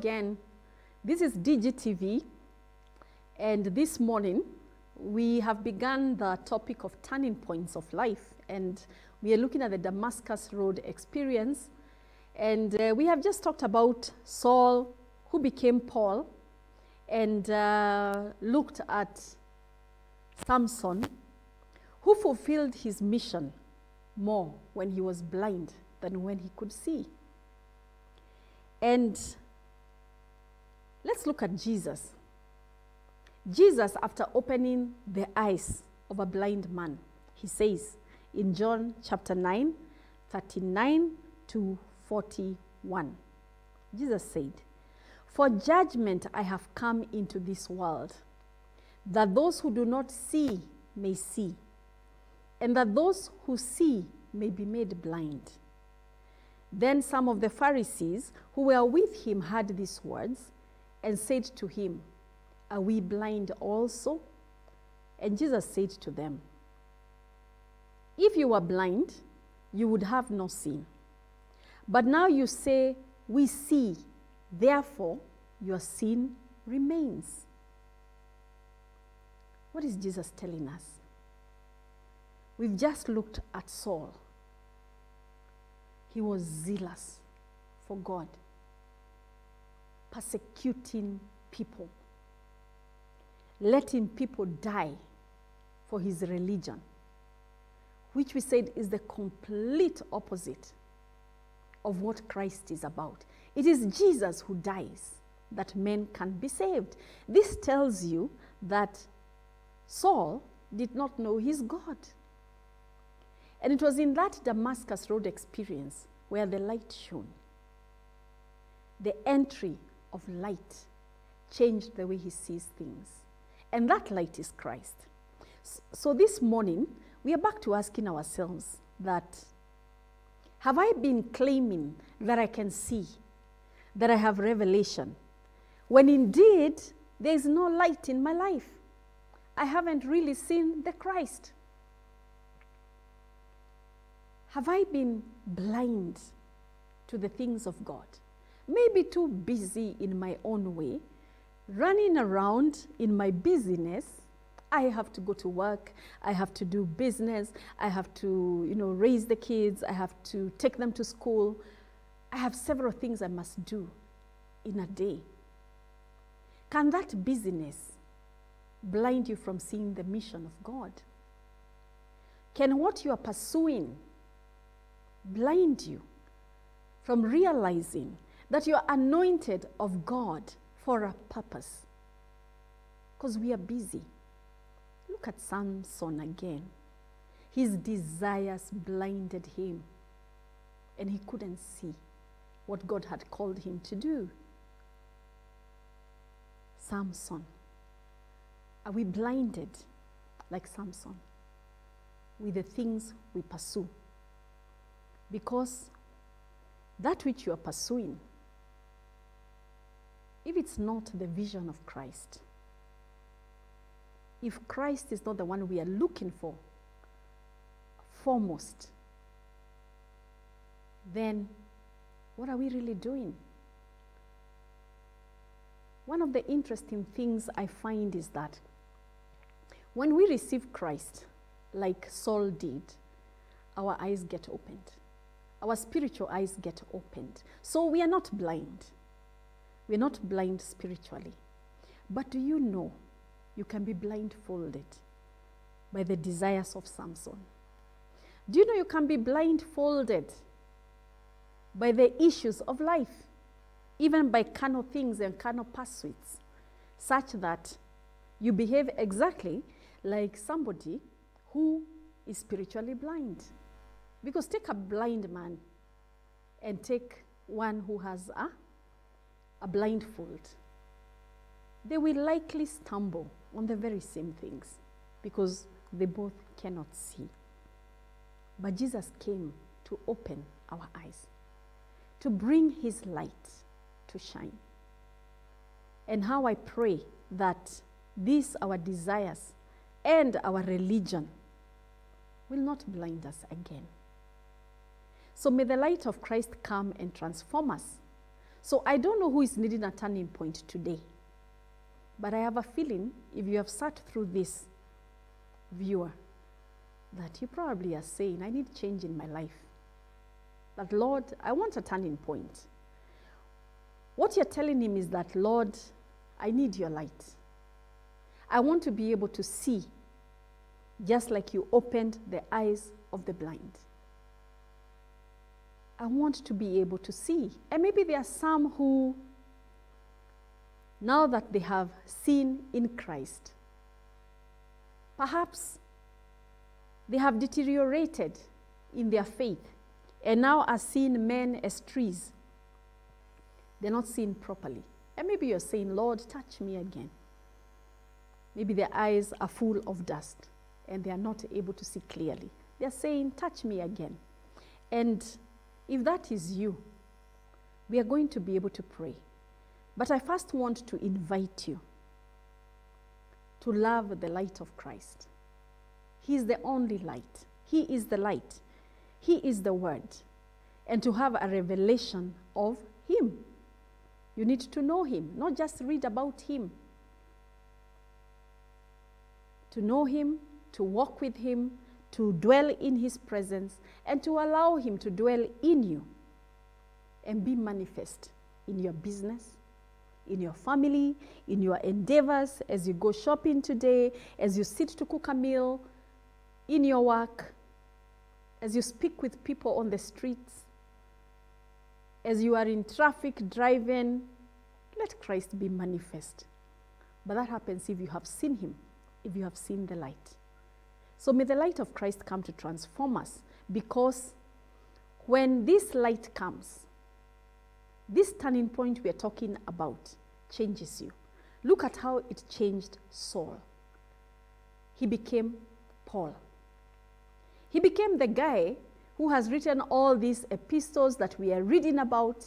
again. This is DGTV, and this morning we have begun the topic of turning points of life, and we are looking at the Damascus Road experience. And we have just talked about Saul, who became Paul, and looked at Samson, who fulfilled his mission more when he was blind than when he could see. And let's look at Jesus. Jesus, after opening the eyes of a blind man, he says in John chapter 9, 39 to 41, Jesus said, "For judgment I have come into this world, that those who do not see may see, and that those who see may be made blind." Then some of the Pharisees who were with him heard these words and said to him, "Are we blind also?" And Jesus said to them, "If you were blind, you would have no sin. But now you say, 'We see,' therefore your sin remains." What is Jesus telling us? We've just looked at Saul. He was zealous for God, persecuting people, letting people die for his religion, which we said is the complete opposite of what Christ is about. It is Jesus who dies that men can be saved. This tells you that Saul did not know his God. And it was in that Damascus Road experience where the light shone. The entry of light changed the way he sees things. And that light is Christ. So this morning, we are back to asking ourselves that, have I been claiming that I can see, that I have revelation, when indeed there is no light in my life? I haven't really seen the Christ. Have I been blind to the things of God? Maybe too busy in my own way, running around in my busyness. I have to go to work, I have to do business, I have to, raise the kids, I have to take them to school. I have several things I must do in a day. Can that busyness blind you from seeing the mission of God? Can what you are pursuing blind you from realizing that you are anointed of God for a purpose? Because we are busy. Look at Samson again. His desires blinded him, and he couldn't see what God had called him to do. Samson. Are we blinded like Samson with the things we pursue? Because that which you are pursuing, if it's not the vision of Christ, if Christ is not the one we are looking for foremost, then what are we really doing? One of the interesting things I find is that when we receive Christ, like Saul did, our eyes get opened. Our spiritual eyes get opened. So we are not blind. We are not blind spiritually. But do you know you can be blindfolded by the desires of Samson? Do you know you can be blindfolded by the issues of life, even by carnal things and carnal pursuits, such that you behave exactly like somebody who is spiritually blind? Because take a blind man and take one who has a blindfold. They will likely stumble on the very same things because they both cannot see. But Jesus came to open our eyes, to bring his light to shine. And how I pray that these, our desires and our religion, will not blind us again. So may the light of Christ come and transform us So I don't know who is needing a turning point today, but I have a feeling if you have sat through this, viewer, that you probably are saying, I need change in my life. That, Lord, I want a turning point. What you're telling him is that, Lord, I need your light. I want to be able to see, just like you opened the eyes of the blind. I want to be able to see. And maybe there are some who, now that they have seen in Christ, perhaps they have deteriorated in their faith and now are seeing men as trees. They're not seeing properly. And maybe you're saying, Lord, touch me again. Maybe their eyes are full of dust and they are not able to see clearly. They're saying, touch me again. And if that is you, we are going to be able to pray. But I first want to invite you to love the light of Christ. He is the only light. He is the light. He is the Word. And to have a revelation of him. You need to know him, not just read about him. To know him, to walk with him, to dwell in his presence, and to allow him to dwell in you and be manifest in your business, in your family, in your endeavors, as you go shopping today, as you sit to cook a meal, in your work, as you speak with people on the streets, as you are in traffic driving. Let Christ be manifest. But that happens if you have seen him, if you have seen the light. So may the light of Christ come to transform us, because when this light comes, this turning point we are talking about changes you. Look at how it changed Saul. He became Paul. He became the guy who has written all these epistles that we are reading about.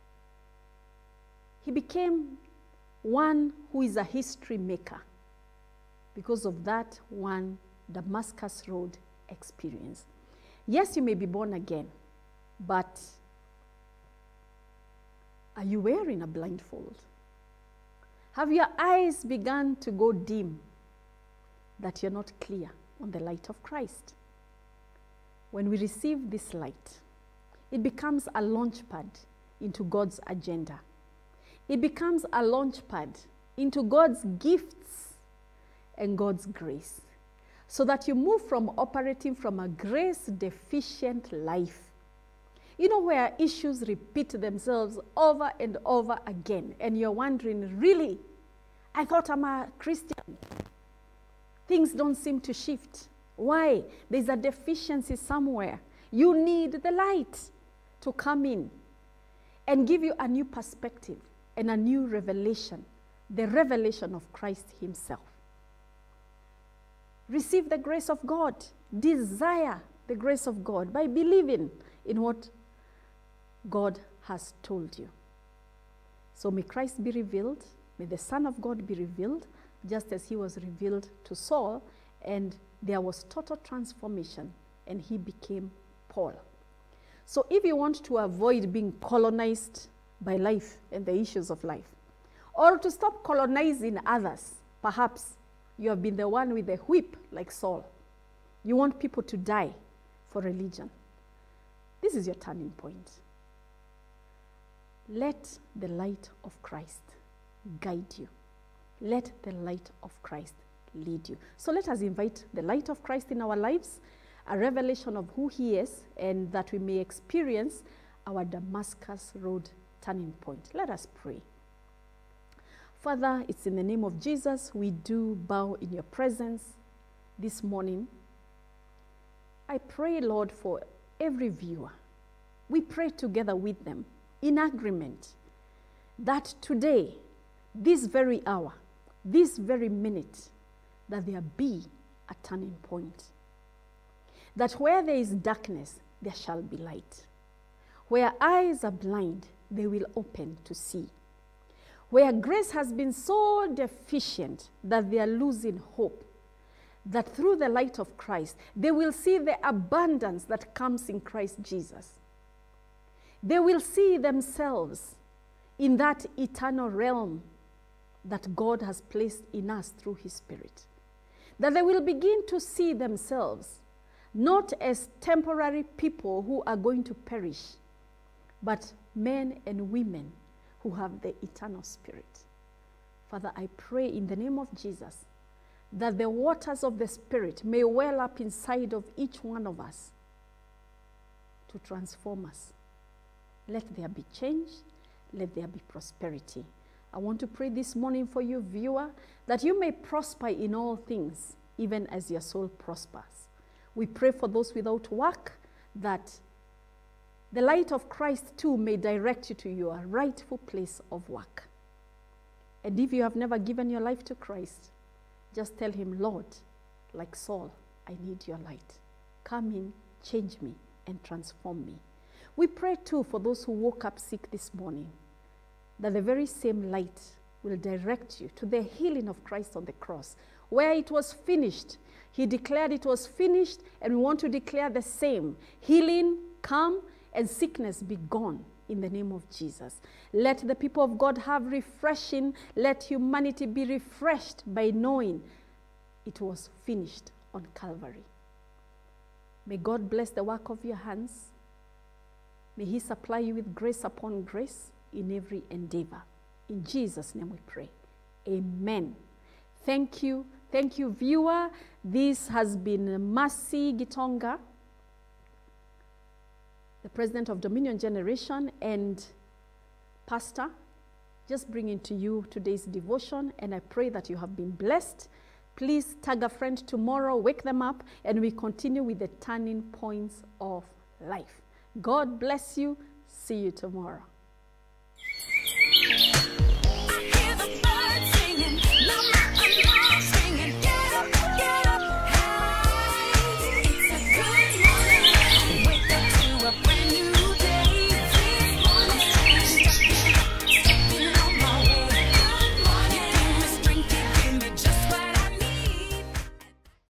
He became one who is a history maker because of that one Damascus Road experience. Yes, you may be born again, but are you wearing a blindfold? Have your eyes begun to go dim that you're not clear on the light of Christ? When we receive this light, it becomes a launch pad into God's agenda. It becomes a launch pad into God's gifts and God's grace, so that you move from operating from a grace-deficient life, you know, where issues repeat themselves over and over again, and you're wondering, really? I thought I'm a Christian. Things don't seem to shift. Why? There's a deficiency somewhere. You need the light to come in and give you a new perspective and a new revelation, the revelation of Christ himself. Receive the grace of God. Desire the grace of God by believing in what God has told you. So may Christ be revealed. May the Son of God be revealed, just as he was revealed to Saul, and there was total transformation, and he became Paul. So if you want to avoid being colonized by life and the issues of life, or to stop colonizing others, perhaps you have been the one with the whip like Saul. You want people to die for religion. This is your turning point. Let the light of Christ guide you. Let the light of Christ lead you. So let us invite the light of Christ in our lives, a revelation of who he is, and that we may experience our Damascus Road turning point. Let us pray. Father, it's in the name of Jesus we do bow in your presence this morning. I pray, Lord, for every viewer. We pray together with them in agreement that today, this very hour, this very minute, that there be a turning point. That where there is darkness, there shall be light. Where eyes are blind, they will open to see. Where grace has been so deficient that they are losing hope, that through the light of Christ, they will see the abundance that comes in Christ Jesus. They will see themselves in that eternal realm that God has placed in us through his Spirit. That they will begin to see themselves not as temporary people who are going to perish, but men and women who have the eternal Spirit. Father, I pray in the name of Jesus that the waters of the Spirit may well up inside of each one of us to transform us. Let there be change. Let there be prosperity. I want to pray this morning for you, viewer, that you may prosper in all things, even as your soul prospers. We pray for those without work, that the light of Christ too may direct you to your rightful place of work. And if you have never given your life to Christ, just tell him, Lord, like Saul, I need your light. Come in, change me, and transform me. We pray too for those who woke up sick this morning, that the very same light will direct you to the healing of Christ on the cross, where it was finished. He declared it was finished, and we want to declare the same. Healing come and sickness be gone in the name of Jesus. Let the people of God have refreshing. Let humanity be refreshed by knowing it was finished on Calvary. May God bless the work of your hands. May he supply you with grace upon grace in every endeavor. In Jesus' name we pray. Amen. Thank you. Thank you, viewer. This has been Mercy Gitonga, the president of Dominion Generation and pastor, just bringing to you today's devotion, and I pray that you have been blessed. Please tag a friend tomorrow, wake them up, and we continue with the turning points of life. God bless you. See you tomorrow.